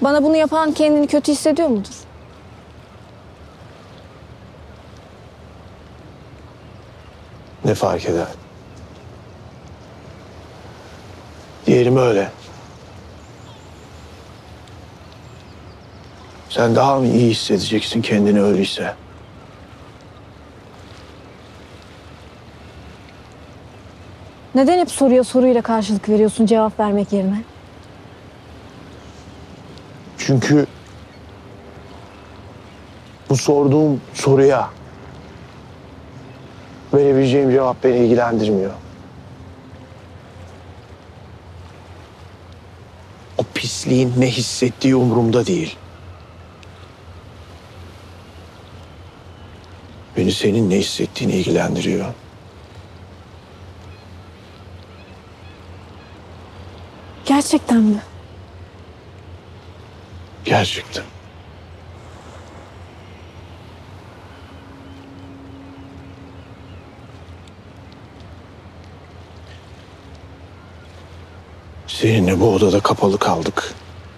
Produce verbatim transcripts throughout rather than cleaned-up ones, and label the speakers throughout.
Speaker 1: Bana bunu yapan kendini kötü hissediyor mudur?
Speaker 2: Ne fark eder? Diyelim öyle. Sen daha mı iyi hissedeceksin kendini öyleyse?
Speaker 1: Neden hep soruya soruyla karşılık veriyorsun cevap vermek yerine?
Speaker 2: Çünkü bu sorduğum soruya verebileceğim cevap beni ilgilendirmiyor. O pisliğin ne hissettiği umurumda değil. Beni senin ne hissettiğini ilgilendiriyor.
Speaker 1: Gerçekten mi?
Speaker 2: Gerçekten. Seninle bu odada kapalı kaldık.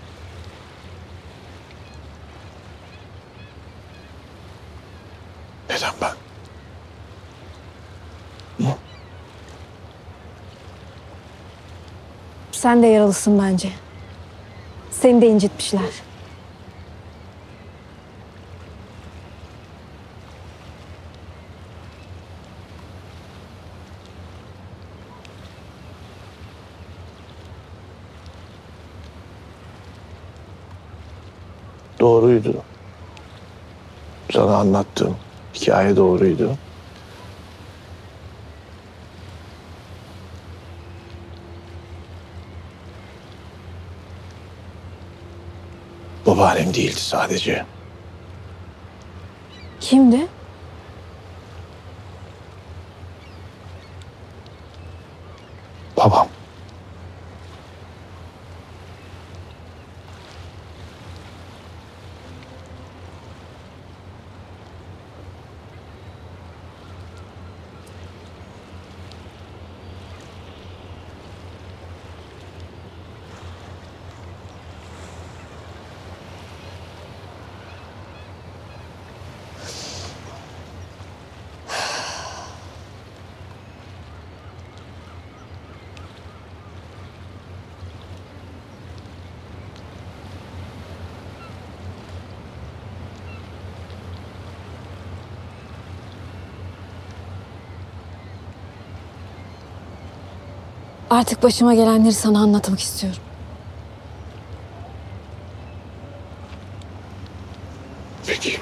Speaker 2: Neden ben? Hı?
Speaker 1: Sen de yaralısın bence. Seni de incitmişler.
Speaker 2: Doğruydu. Sana anlattığım hikaye doğruydu. Babaannem değildi sadece.
Speaker 1: Kimdi?
Speaker 2: Babam.
Speaker 1: Artık başıma gelenleri sana anlatmak istiyorum.
Speaker 2: Peki.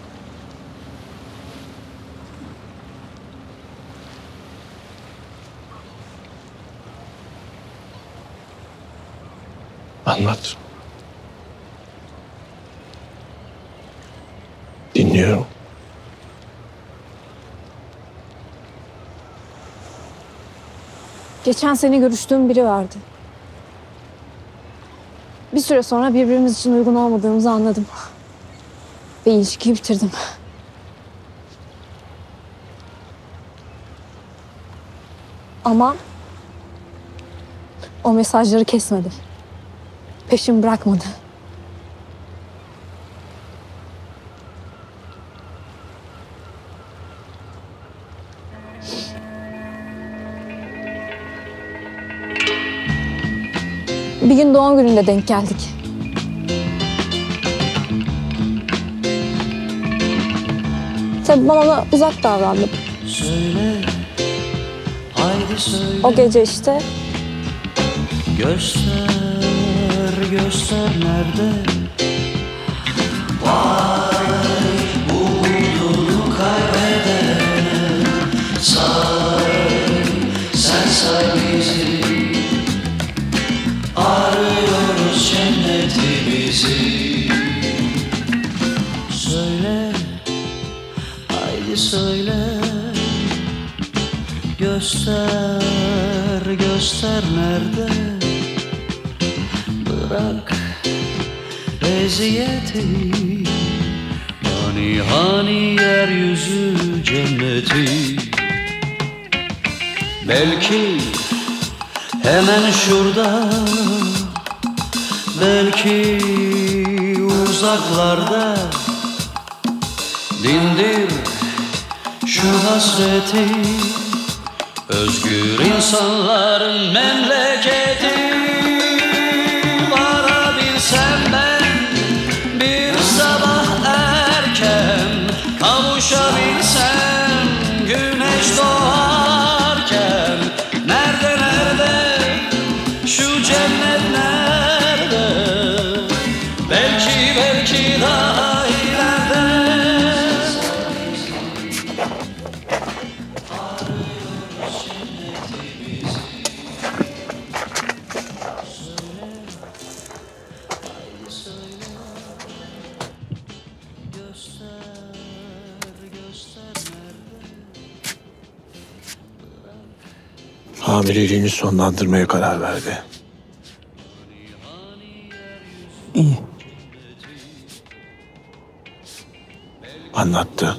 Speaker 2: Anlat. Dinliyorum.
Speaker 1: Geçen sene görüştüğüm biri vardı. Bir süre sonra birbirimiz için uygun olmadığımızı anladım. Ve ilişkiyi bitirdim. Ama o mesajları kesmedi. Peşimi bırakmadı. Bir gün doğum gününde denk geldik. Tabii ben ona uzak davrandım.
Speaker 3: Söyle, haydi söyle.
Speaker 1: O gece işte
Speaker 3: Göster, göster nerede? Vay, umudunu kaybeden. Say, sen say bizi. Arıyoruz cenneti bizi. Söyle, haydi söyle. Göster, göster nerede? Bırak eziyeti. Hani hani yeryüzü cenneti. Belki hemen şurada Belki uzaklarda dindir şu hasreti. Özgür insanların memleketi. Varabilsem ben bir sabah erken, kavuşabilsem güneş doğarken. Nerede nerede şu cennet nerede? Belki belki daha ileride.
Speaker 2: Hamileliğini sonlandırmaya karar verdi.
Speaker 4: İyi.
Speaker 2: Anlattı.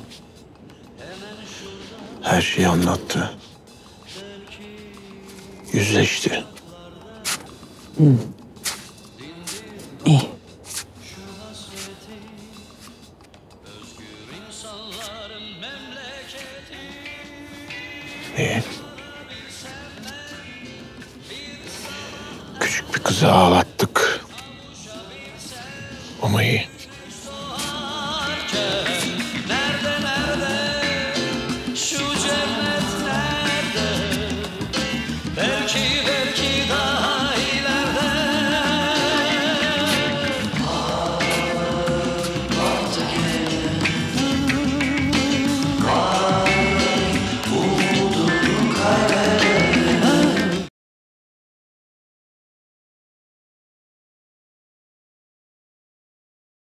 Speaker 2: Her şeyi anlattı. Yüzleşti.
Speaker 4: İyi.
Speaker 2: İyi. Küçük bir kızı ağlattı.